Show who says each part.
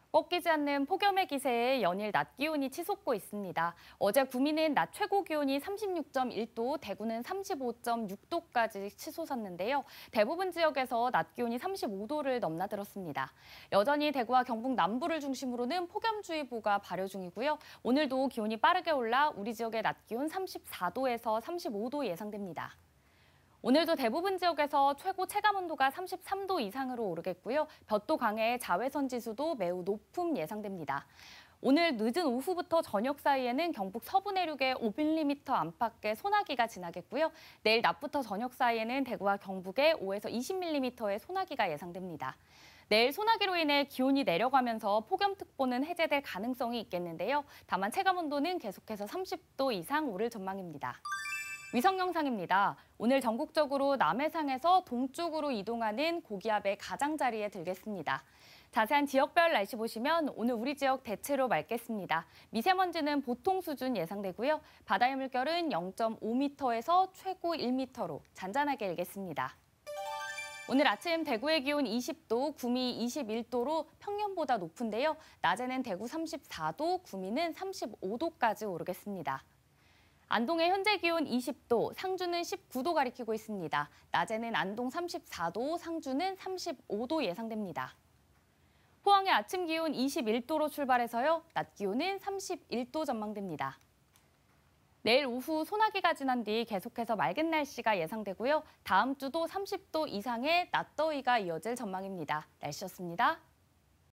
Speaker 1: 꺾이지 않는 폭염의 기세에 연일 낮 기온이 치솟고 있습니다. 어제 구미는 낮 최고 기온이 36.1도, 대구는 35.6도까지 치솟았는데요. 대부분 지역에서 낮 기온이 35도를 넘나들었습니다. 여전히 대구와 경북 남부를 중심으로는 폭염주의보가 발효 중이고요. 오늘도 기온이 빠르게 올라 우리 지역의 낮 기온 34도에서 35도 예상됩니다. 오늘도 대부분 지역에서 최고 체감온도가 33도 이상으로 오르겠고요. 볕도 강해 자외선 지수도 매우 높음 예상됩니다. 오늘 늦은 오후부터 저녁 사이에는 경북 서부 내륙에 5mm 안팎의 소나기가 지나겠고요. 내일 낮부터 저녁 사이에는 대구와 경북에 5에서 20mm의 소나기가 예상됩니다. 내일 소나기로 인해 기온이 내려가면서 폭염특보는 해제될 가능성이 있겠는데요. 다만 체감온도는 계속해서 30도 이상 오를 전망입니다. 위성 영상입니다. 오늘 전국적으로 남해상에서 동쪽으로 이동하는 고기압의 가장자리에 들겠습니다. 자세한 지역별 날씨 보시면 오늘 우리 지역 대체로 맑겠습니다. 미세먼지는 보통 수준 예상되고요. 바다의 물결은 0.5m에서 최고 1m로 잔잔하게 일겠습니다. 오늘 아침 대구의 기온 20도, 구미 21도로 평년보다 높은데요. 낮에는 대구 34도, 구미는 35도까지 오르겠습니다. 안동의 현재 기온 20도, 상주는 19도 가리키고 있습니다. 낮에는 안동 34도, 상주는 35도 예상됩니다. 포항의 아침 기온 21도로 출발해서요. 낮 기온은 31도 전망됩니다. 내일 오후 소나기가 지난 뒤 계속해서 맑은 날씨가 예상되고요. 다음 주도 30도 이상의 낮더위가 이어질 전망입니다. 날씨였습니다.